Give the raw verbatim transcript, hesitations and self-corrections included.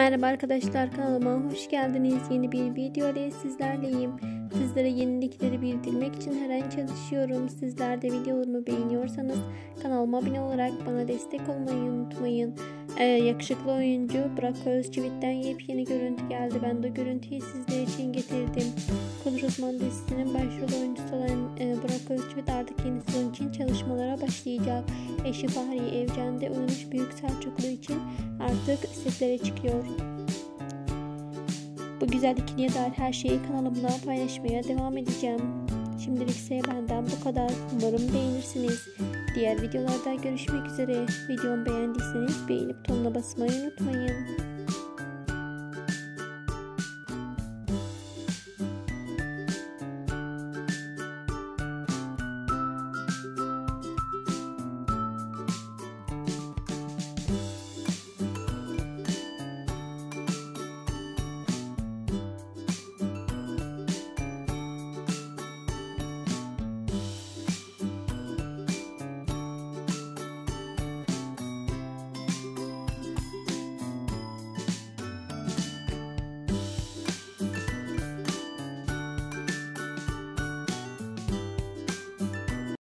Merhaba arkadaşlar, kanalıma hoş geldiniz. Yeni bir video ile sizlerleyim. Sizlere yenilikleri bildirmek için her an çalışıyorum. Sizler de videolarımı beğeniyorsanız kanalıma abone olarak bana destek olmayı unutmayın. Ee, yakışıklı oyuncu Burak Özçivit'ten yepyeni görüntü geldi. Ben de görüntüyü sizler için getirdim. Konuş Osman dizisinin başrol oyuncusu olan e, Burak Özçivit artık yeni sezon için çalışmalara başlayacak. Eşi Fahriye Evcen'de oynamış Büyük Selçuklu için artık setlere çıkıyor. Bu güzel ikiliye dair her şeyi kanalımda paylaşmaya devam edeceğim. Şimdilik ise benden bu kadar. Umarım beğenirsiniz. Diğer videolarda görüşmek üzere. Videomu beğendiyseniz beğenip butonuna basmayı unutmayın.